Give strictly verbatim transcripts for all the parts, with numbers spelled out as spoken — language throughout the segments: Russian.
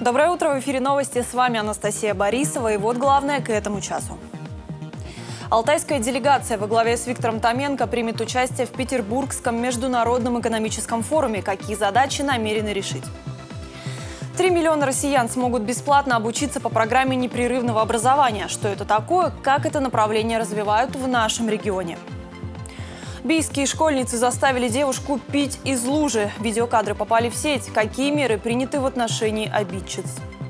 Доброе утро, в эфире новости, с вами Анастасия Борисова, и вот главное к этому часу. Алтайская делегация во главе с Виктором Томенко примет участие в Петербургском международном экономическом форуме. Какие задачи намерены решить? Три миллиона россиян смогут бесплатно обучиться по программе непрерывного образования. Что это такое, как это направление развивают в нашем регионе? Бийские школьницы заставили девушку пить из лужи. Видеокадры попали в сеть. Какие меры приняты в отношении обидчиц?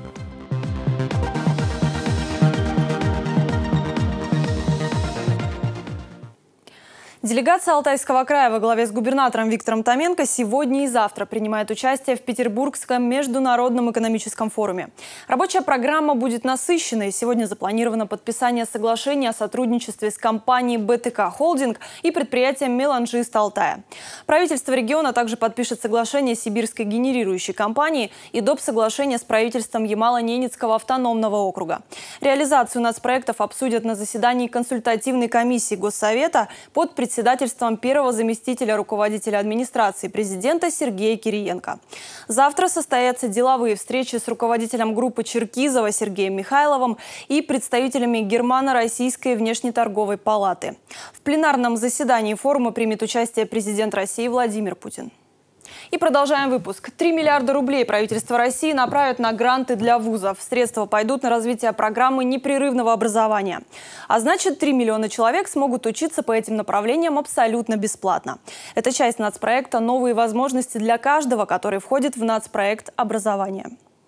Делегация Алтайского края во главе с губернатором Виктором Томенко сегодня и завтра принимает участие в Петербургском международном экономическом форуме. Рабочая программа будет насыщенной. Сегодня запланировано подписание соглашения о сотрудничестве с компанией БТК Холдинг и предприятием Меланжист Алтая. Правительство региона также подпишет соглашение с сибирской генерирующей компанией и доп. Соглашение с правительством Ямало-Ненецкого автономного округа. Реализацию нацпроектов обсудят на заседании консультативной комиссии Госсовета под председательством председательством первого заместителя руководителя администрации президента Сергея Кириенко. Завтра состоятся деловые встречи с руководителем группы Черкизова Сергеем Михайловым и представителями Германо-Российской внешнеторговой палаты. В пленарном заседании форума примет участие президент России Владимир Путин. И продолжаем выпуск. три миллиарда рублей правительство России направят на гранты для вузов. Средства пойдут на развитие программы непрерывного образования. А значит, три миллиона человек смогут учиться по этим направлениям абсолютно бесплатно. Это часть нацпроекта «Новые возможности для каждого», который входит в нацпроект образования.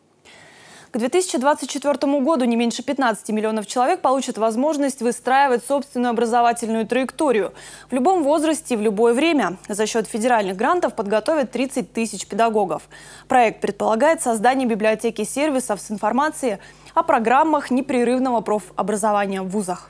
К две тысячи двадцать четвёртому году не меньше пятнадцати миллионов человек получат возможность выстраивать собственную образовательную траекторию в любом возрасте и в любое время. За счет федеральных грантов подготовят тридцать тысяч педагогов. Проект предполагает создание библиотеки сервисов с информацией о программах непрерывного профобразования в вузах.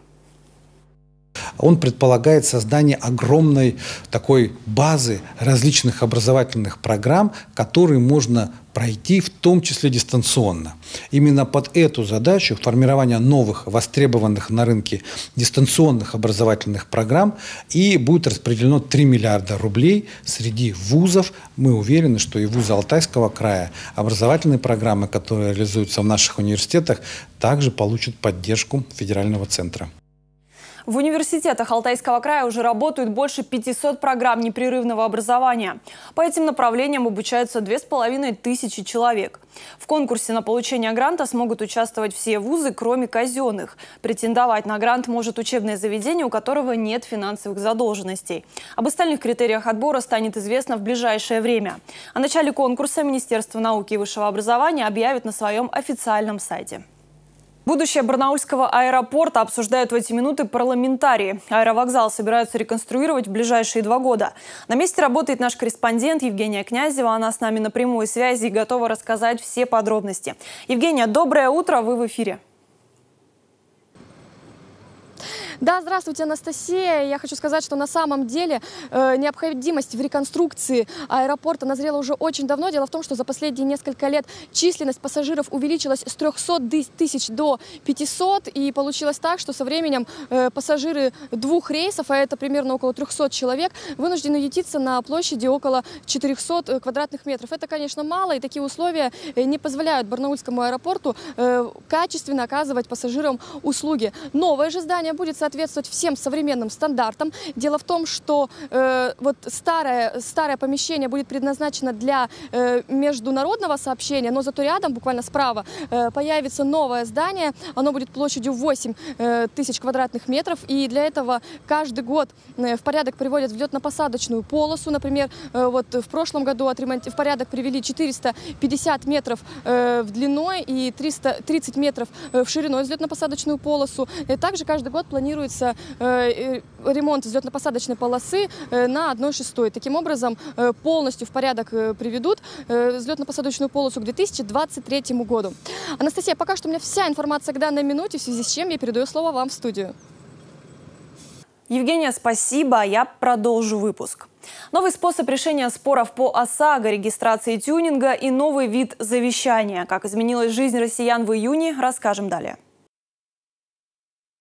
Он предполагает создание огромной такой базы различных образовательных программ, которые можно пройти в том числе дистанционно. Именно под эту задачу формирования новых, востребованных на рынке дистанционных образовательных программ и будет распределено три миллиарда рублей среди вузов. Мы уверены, что и вузы Алтайского края, образовательные программы, которые реализуются в наших университетах, также получат поддержку федерального центра. В университетах Алтайского края уже работают больше пятисот программ непрерывного образования. По этим направлениям обучаются две с половиной тысячи человек. В конкурсе на получение гранта смогут участвовать все вузы, кроме казенных. Претендовать на грант может учебное заведение, у которого нет финансовых задолженностей. Об остальных критериях отбора станет известно в ближайшее время. О начале конкурса Министерство науки и высшего образования объявит на своем официальном сайте. Будущее барнаульского аэропорта обсуждают в эти минуты парламентарии. Аэровокзал собираются реконструировать в ближайшие два года. На месте работает наш корреспондент Евгения Князева. Она с нами на прямой связи и готова рассказать все подробности. Евгения, доброе утро, вы в эфире. Да, здравствуйте, Анастасия. Я хочу сказать, что на самом деле э, необходимость в реконструкции аэропорта назрела уже очень давно. Дело в том, что за последние несколько лет численность пассажиров увеличилась с трёхсот тысяч до пятисот. И получилось так, что со временем э, пассажиры двух рейсов, а это примерно около трёхсот человек, вынуждены ютиться на площади около четырёхсот квадратных метров. Это, конечно, мало, и такие условия не позволяют барнаульскому аэропорту э, качественно оказывать пассажирам услуги. Новое же здание будет соответствовать всем современным стандартам. Дело в том, что э, вот старое, старое помещение будет предназначено для э, международного сообщения, но зато рядом, буквально справа, э, появится новое здание. Оно будет площадью восемь тысяч квадратных метров. И для этого каждый год э, в порядок приводят взлетно-посадочную полосу. Например, э, вот в прошлом году отремонт... в порядок привели четыреста пятьдесят метров э, в длиной и триста тридцать метров э, в шириной взлетно-посадочную полосу. И также каждый год планируется э, ремонт взлетно-посадочной полосы э, на одной шестой. Таким образом, э, полностью в порядок э, приведут э, взлетно-посадочную полосу к две тысячи двадцать третьему году. Анастасия, пока что у меня вся информация к данной минуте, в связи с чем я передаю слово вам в студию. Евгения, спасибо. Я продолжу выпуск. Новый способ решения споров по ОСАГО, регистрации тюнинга и новый вид завещания. Как изменилась жизнь россиян в июне, расскажем далее.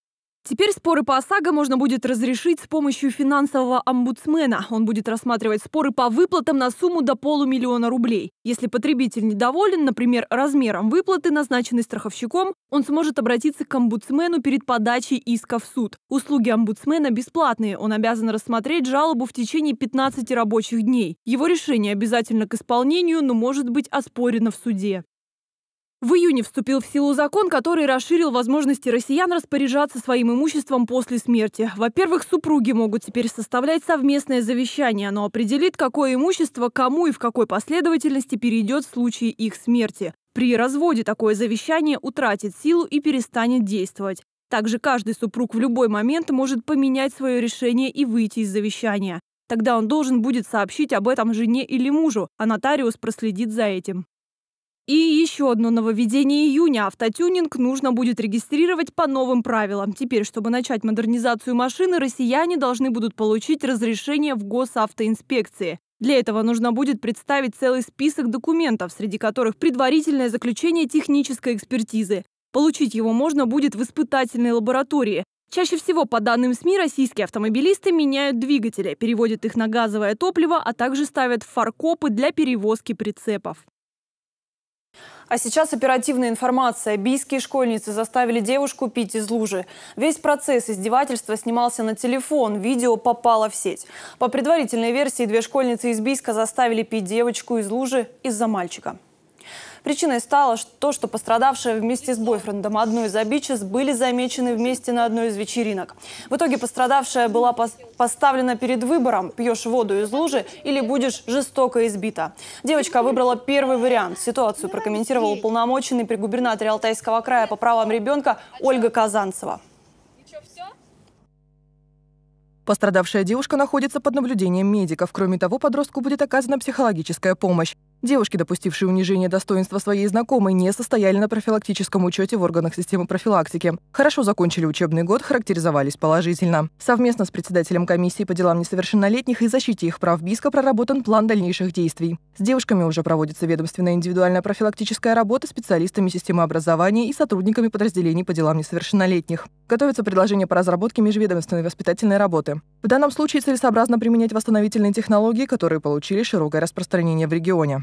Теперь споры по ОСАГО можно будет разрешить с помощью финансового омбудсмена. Он будет рассматривать споры по выплатам на сумму до полумиллиона рублей. Если потребитель недоволен, например, размером выплаты, назначенной страховщиком, он сможет обратиться к омбудсмену перед подачей иска в суд. Услуги омбудсмена бесплатные. Он обязан рассмотреть жалобу в течение пятнадцати рабочих дней. Его решение обязательно к исполнению, но может быть оспорено в суде. В июне вступил в силу закон, который расширил возможности россиян распоряжаться своим имуществом после смерти. Во-первых, супруги могут теперь составлять совместное завещание. Оно определит, какое имущество кому и в какой последовательности перейдет в случае их смерти. При разводе такое завещание утратит силу и перестанет действовать. Также каждый супруг в любой момент может поменять свое решение и выйти из завещания. Тогда он должен будет сообщить об этом жене или мужу, а нотариус проследит за этим. И еще одно нововведение июня. Автотюнинг нужно будет регистрировать по новым правилам. Теперь, чтобы начать модернизацию машины, россияне должны будут получить разрешение в госавтоинспекции. Для этого нужно будет представить целый список документов, среди которых предварительное заключение технической экспертизы. Получить его можно будет в испытательной лаборатории. Чаще всего, по данным СМИ, российские автомобилисты меняют двигатели, переводят их на газовое топливо, а также ставят фаркопы для перевозки прицепов. А сейчас оперативная информация. Бийские школьницы заставили девушку пить из лужи. Весь процесс издевательства снимался на телефон. Видео попало в сеть. По предварительной версии, две школьницы из Бийска заставили пить девочку из лужи из-за мальчика. Причиной стало то, что пострадавшие вместе с бойфрендом одной из обидчиц были замечены вместе на одной из вечеринок. В итоге пострадавшая была пос поставлена перед выбором: пьешь воду из лужи или будешь жестоко избита. Девочка выбрала первый вариант. Ситуацию прокомментировал уполномоченный при губернаторе Алтайского края по правам ребенка Ольга Казанцева. Пострадавшая девушка находится под наблюдением медиков. Кроме того, подростку будет оказана психологическая помощь. Девушки, допустившие унижение достоинства своей знакомой, не состояли на профилактическом учете в органах системы профилактики. Хорошо закончили учебный год, характеризовались положительно. Совместно с председателем комиссии по делам несовершеннолетних и защите их прав Бийска проработан план дальнейших действий. С девушками уже проводится ведомственная индивидуальная профилактическая работа специалистами системы образования и сотрудниками подразделений по делам несовершеннолетних. Готовится предложение по разработке межведомственной воспитательной работы. В данном случае целесообразно применять восстановительные технологии, которые получили широкое распространение в регионе.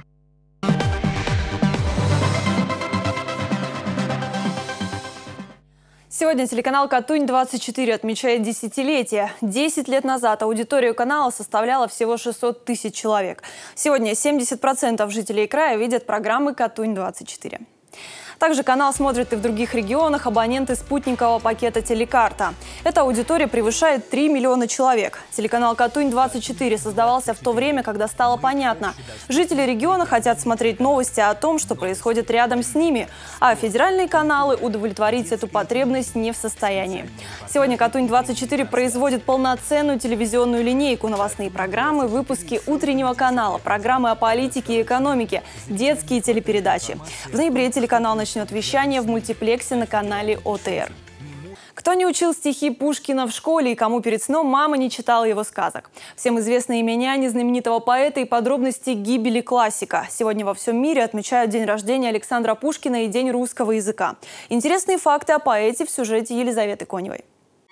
Сегодня телеканал «Катунь двадцать четыре» отмечает десятилетие. Десять лет назад аудитория канала составляла всего шестьсот тысяч человек. Сегодня семьдесят процентов жителей края видят программы «Катунь двадцать четыре». Также канал смотрят и в других регионах абоненты спутникового пакета «Телекарта». Эта аудитория превышает три миллиона человек. Телеканал «Катунь двадцать четыре» создавался в то время, когда стало понятно: жители региона хотят смотреть новости о том, что происходит рядом с ними, а федеральные каналы удовлетворить эту потребность не в состоянии. Сегодня «Катунь двадцать четыре» производит полноценную телевизионную линейку: новостные программы, выпуски утреннего канала, программы о политике и экономике, детские телепередачи. В ноябре телеканал начнет вещание в мультиплексе на канале О Т Р. Кто не учил стихи Пушкина в школе и кому перед сном мама не читала его сказок? Всем известны имена незнаменитого поэта и подробности гибели классика. Сегодня во всем мире отмечают день рождения Александра Пушкина и День русского языка. Интересные факты о поэте в сюжете Елизаветы Коневой.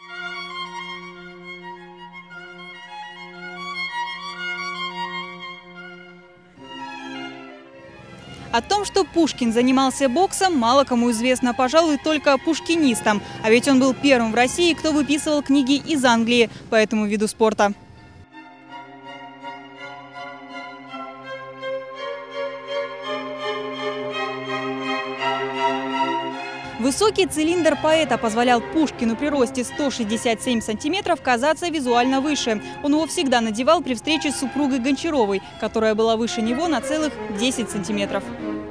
О том, что Пушкин занимался боксом, мало кому известно, пожалуй, только пушкинистам. А ведь он был первым в России, кто выписывал книги из Англии по этому виду спорта. Высокий цилиндр поэта позволял Пушкину при росте сто шестьдесят семь сантиметров казаться визуально выше. Он его всегда надевал при встрече с супругой Гончаровой, которая была выше него на целых десять сантиметров.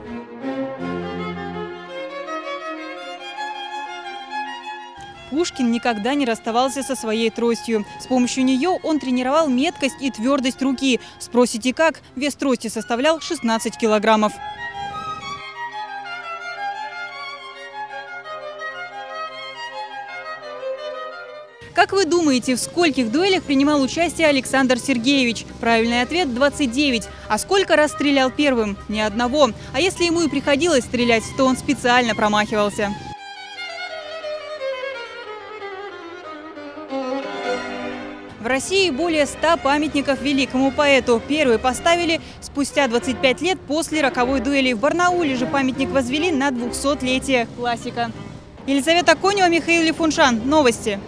Пушкин никогда не расставался со своей тростью. С помощью нее он тренировал меткость и твердость руки. Спросите как? Вес трости составлял шестнадцать килограммов. Как вы думаете, в скольких дуэлях принимал участие Александр Сергеевич? Правильный ответ – двадцать девять. А сколько раз стрелял первым? Ни одного. А если ему и приходилось стрелять, то он специально промахивался. В России более ста памятников великому поэту. Первый поставили спустя двадцать пять лет после роковой дуэли. В Барнауле же памятник возвели на двухсотлетие. Классика. Елизавета Конева, Михаил Лифуншан. Новости.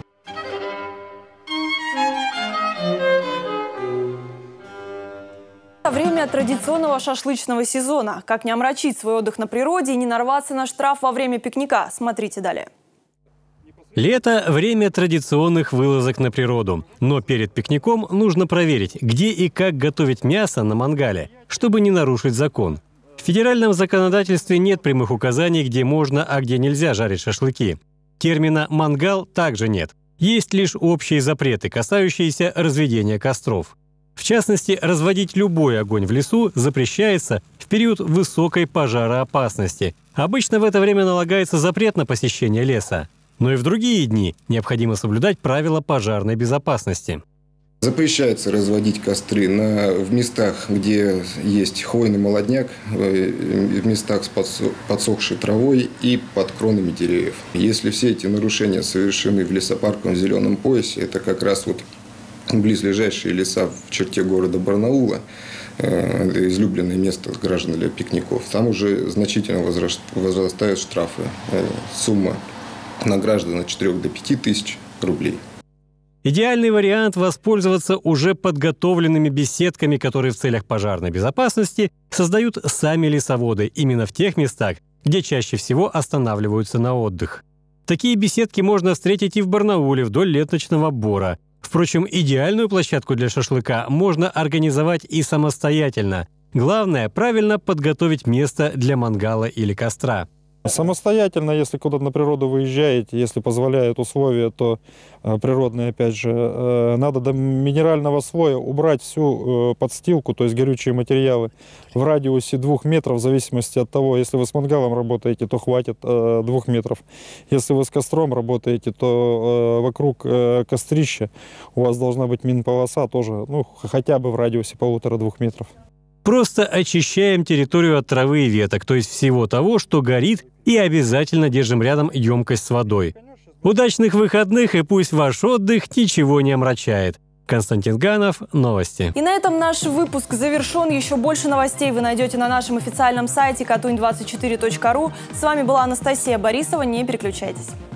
Время традиционного шашлычного сезона. Как не омрачить свой отдых на природе и не нарваться на штраф во время пикника? Смотрите далее. Лето – время традиционных вылазок на природу. Но перед пикником нужно проверить, где и как готовить мясо на мангале, чтобы не нарушить закон. В федеральном законодательстве нет прямых указаний, где можно, а где нельзя жарить шашлыки. Термина «мангал» также нет. Есть лишь общие запреты, касающиеся разведения костров. В частности, разводить любой огонь в лесу запрещается в период высокой пожароопасности. Обычно в это время налагается запрет на посещение леса. Но и в другие дни необходимо соблюдать правила пожарной безопасности. Запрещается разводить костры на, в местах, где есть хвойный молодняк, в местах с подсохшей травой и под кронами деревьев. Если все эти нарушения совершены в лесопарковом зеленом поясе, это как раз вот близлежащие леса в черте города Барнаула, это излюбленное место граждан для пикников, там уже значительно возрастают штрафы. Сумма на граждан от четырёх до пяти тысяч рублей. Идеальный вариант – воспользоваться уже подготовленными беседками, которые в целях пожарной безопасности создают сами лесоводы именно в тех местах, где чаще всего останавливаются на отдых. Такие беседки можно встретить и в Барнауле вдоль ленточного бора. Впрочем, идеальную площадку для шашлыка можно организовать и самостоятельно. Главное – правильно подготовить место для мангала или костра. Самостоятельно, если куда-то на природу выезжаете, если позволяют условия, то э, природные, опять же, э, надо до минерального слоя убрать всю э, подстилку, то есть горючие материалы, в радиусе двух метров, в зависимости от того, если вы с мангалом работаете, то хватит э, двух метров. Если вы с костром работаете, то э, вокруг э, кострища у вас должна быть минполоса тоже, ну, хотя бы в радиусе полутора-двух метров. Просто очищаем территорию от травы и веток, то есть всего того, что горит, и обязательно держим рядом емкость с водой. Удачных выходных, и пусть ваш отдых ничего не омрачает. Константин Ганов, новости. И на этом наш выпуск завершен. Еще больше новостей вы найдете на нашем официальном сайте катунь двадцать четыре точка ру. С вами была Анастасия Борисова. Не переключайтесь.